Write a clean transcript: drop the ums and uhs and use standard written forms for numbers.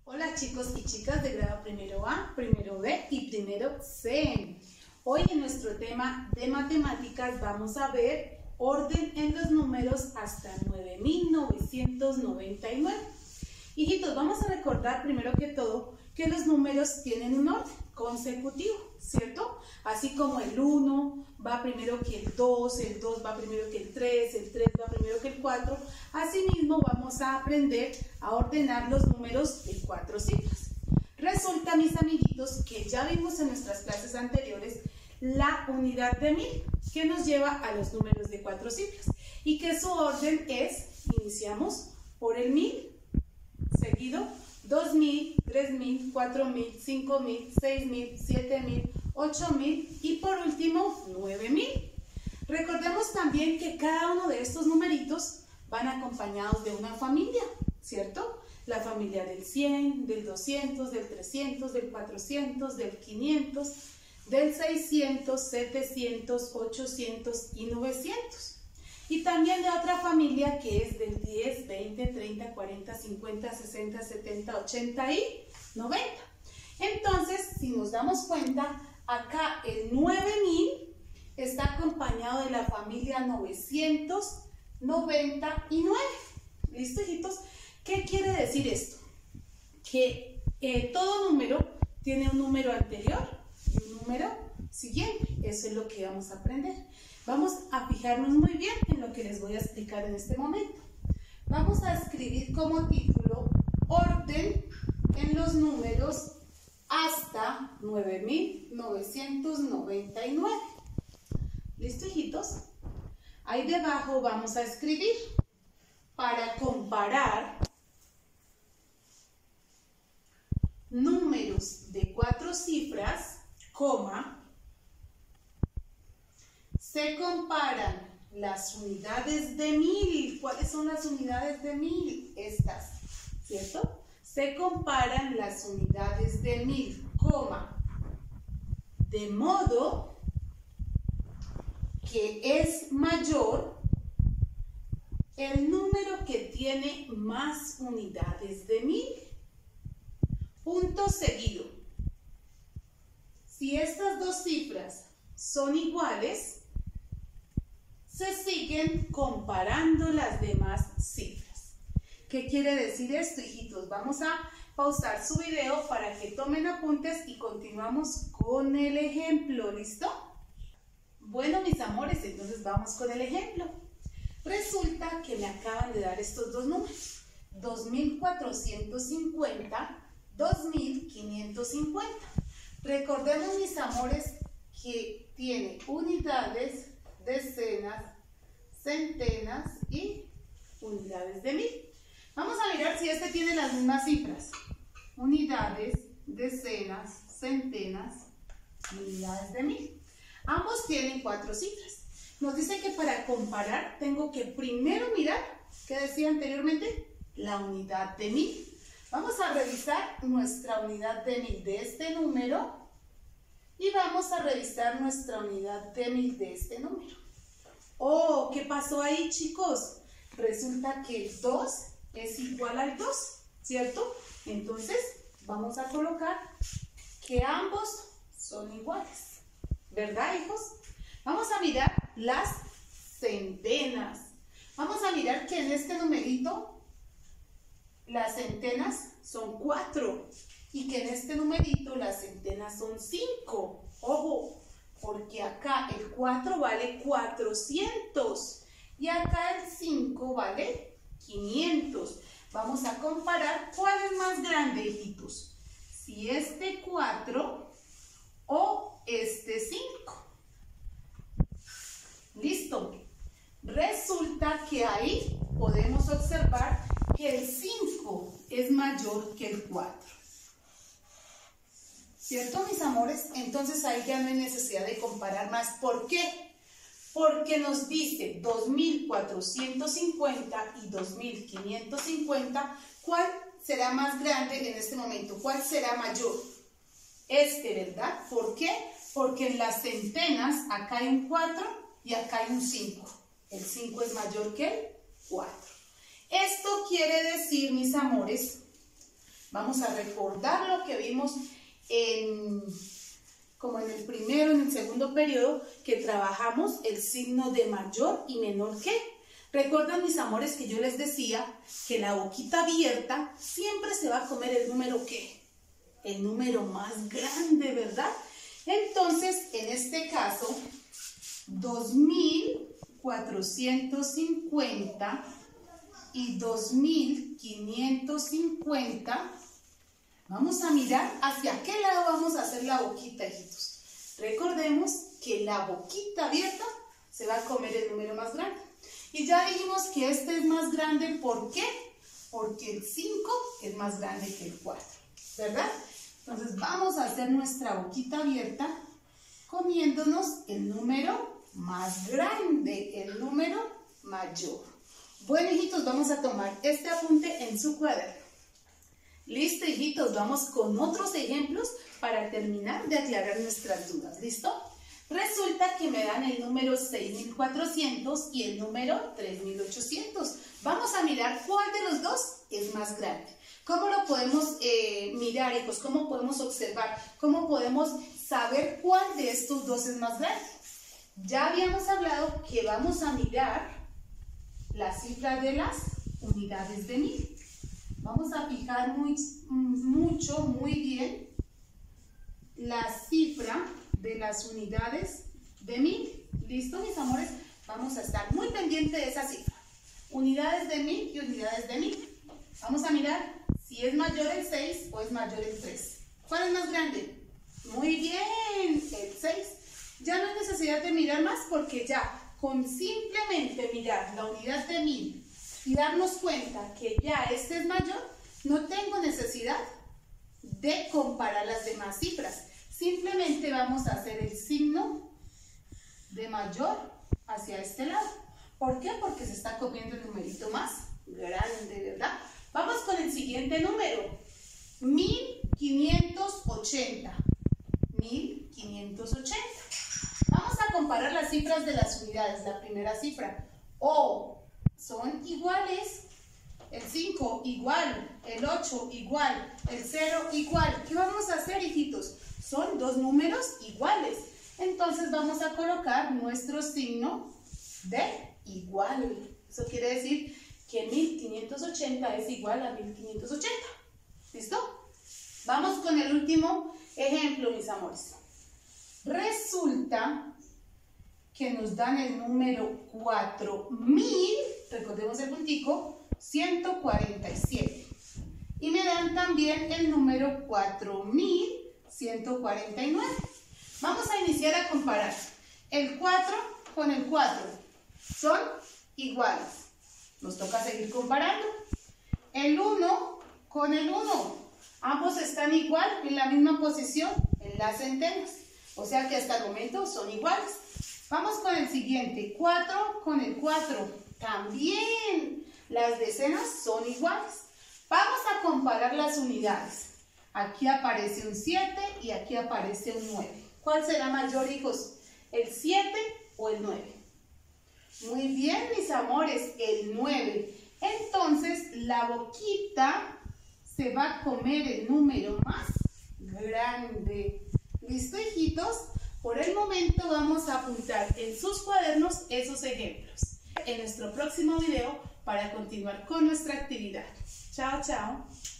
Hola chicos y chicas de grado primero A, primero B y primero C. Hoy en nuestro tema de matemáticas vamos a ver orden en los números hasta 9999. Hijitos, vamos a recordar primero que todo que los números tienen un orden consecutivo, ¿cierto? Así como el 1 va primero que el 2 va primero que el 3 va primero que el 4. Asimismo vamos a aprender a ordenar los números de 4 cifras. Resulta, mis amiguitos, que ya vimos en nuestras clases anteriores la unidad de 1000, que nos lleva a los números de 4 cifras, y que su orden es, iniciamos por el 1000, seguido 2000, 3000, 4000, 5000, 6000, 7000, 8000 y por último 9000. Recordemos también que cada uno de estos numeritos van acompañados de una familia, ¿cierto? La familia del 100, del 200, del 300, del 400, del 500, del 600, 700, 800 y 900. Y también de otra familia que es del 10, 20, 30, 40, 50, 60, 70, 80 y 90. Entonces, si nos damos cuenta, acá el 9000 está acompañado de la familia 999. ¿Listo, hijitos? ¿Qué quiere decir esto? Que todo número tiene un número anterior y un número siguiente. Eso es lo que vamos a aprender. Vamos a fijarnos muy bien en lo que les voy a explicar en este momento. Vamos a escribir como título orden en los números hasta 9999. ¿Listo, hijitos? Ahí debajo vamos a escribir para comparar números de 4 cifras, coma, se comparan las unidades de 1000. ¿Cuáles son las unidades de 1000? Estas, ¿cierto? Se comparan las unidades de 1000, coma, de modo que es mayor el número que tiene más unidades de 1000. Punto seguido. Si estas dos cifras son iguales, se siguen comparando las demás cifras. ¿Qué quiere decir esto, hijitos? Vamos a pausar su video para que tomen apuntes y continuamos con el ejemplo. ¿Listo? Bueno, mis amores, entonces vamos con el ejemplo. Resulta que me acaban de dar estos dos números, 2450, 2550. Recordemos, mis amores, que tiene unidades, decenas, centenas y unidades de 1000. Vamos a mirar si este tiene las mismas cifras. Unidades, decenas, centenas y unidades de 1000. Ambos tienen 4 cifras. Nos dice que para comparar tengo que primero mirar, ¿qué decía anteriormente? La unidad de 1000. Vamos a revisar nuestra unidad de 1000 de este número y vamos a revisar nuestra unidad de 1000 de este número. Oh, ¿qué pasó ahí, chicos? Resulta que el 2 es igual al 2, ¿cierto? Entonces, vamos a colocar que ambos son iguales, ¿verdad, hijos? Vamos a mirar las centenas. Vamos a mirar que en este numerito las centenas son 4 y que en este numerito las centenas son 5. Ojo, porque acá el 4 vale 400 y acá el 5 vale 500. Vamos a comparar cuál es más grande, hijitos. Si este 4 o este 5. Listo. Resulta que ahí podemos observar que el 5 es mayor que el 4. ¿Cierto, mis amores? Entonces ahí ya no hay necesidad de comparar más. ¿Por qué? Porque nos dice 2450 y 2550. ¿Cuál será más grande en este momento? ¿Cuál será mayor? Este, ¿verdad? ¿Por qué? Porque en las centenas acá hay un 4 y acá hay un 5. El 5 es mayor que el 4. Esto quiere decir, mis amores, Vamos a recordar lo que vimos como en el primero, en el segundo periodo, que trabajamos el signo de mayor y menor que. Recuerdan, mis amores, que yo les decía que la boquita abierta siempre se va a comer el número ¿qué? El número más grande, ¿verdad? Entonces, en este caso, 2.450 y 2.550, vamos a mirar hacia qué lado vamos a hacer la boquita, hijitos. Recordemos que la boquita abierta se va a comer el número más grande. Y ya dijimos que este es más grande, ¿por qué? Porque el 5 es más grande que el 4, ¿verdad? Entonces vamos a hacer nuestra boquita abierta comiéndonos el número más grande, el número mayor. Bueno, hijitos, vamos a tomar este apunte en su cuaderno. Listo, hijitos, vamos con otros ejemplos para terminar de aclarar nuestras dudas. ¿Listo? Resulta que me dan el número 6.400 y el número 3.800. Vamos a mirar cuál de los dos es más grande. ¿Cómo lo podemos mirar, hijos? ¿Cómo podemos observar? ¿Cómo podemos saber cuál de estos dos es más grande? Ya habíamos hablado que vamos a mirar la cifra de las unidades de 1000. Vamos a fijar muy bien la cifra de las unidades de 1000. ¿Listo, mis amores? Vamos a estar muy pendientes de esa cifra. Unidades de 1000 y unidades de 1000. Vamos a mirar si es mayor el 6 o es mayor el 3. ¿Cuál es más grande? Muy bien, el 6. Ya no hay necesidad de mirar más porque ya con simplemente mirar la unidad de 1000 y darnos cuenta que ya este es mayor, no tengo necesidad de comparar las demás cifras. Simplemente vamos a hacer el signo de mayor hacia este lado. ¿Por qué? Porque se está comiendo el numerito más grande, ¿verdad? Vamos con el siguiente número. 1580. 1580. Vamos a comparar las cifras de las unidades. La primera cifra. O son iguales. El 5 igual. El 8 igual. El 0 igual. ¿Qué vamos a hacer, hijitos? Son dos números iguales. Entonces vamos a colocar nuestro signo de igual. Eso quiere decir que 1580 es igual a 1580. ¿Listo? Vamos con el último ejemplo, mis amores. Resulta que nos dan el número 4000, recordemos el puntico, 147. Y me dan también el número 4149. Vamos a iniciar a comparar. El 4 con el 4 son iguales. Nos toca seguir comparando. El 1 con el 1. Ambos están igual en la misma posición en las centenas. O sea que hasta el momento son iguales. Vamos con el siguiente. 4 con el 4. También las decenas son iguales. Vamos a comparar las unidades. Aquí aparece un 7 y aquí aparece un 9. ¿Cuál será mayor, hijos? ¿El 7 o el 9? Muy bien, mis amores, el 9. Entonces, la boquita se va a comer el número más grande. ¿Listo, hijitos? Por el momento vamos a apuntar en sus cuadernos esos ejemplos. En nuestro próximo video para continuar con nuestra actividad. Chao, chao.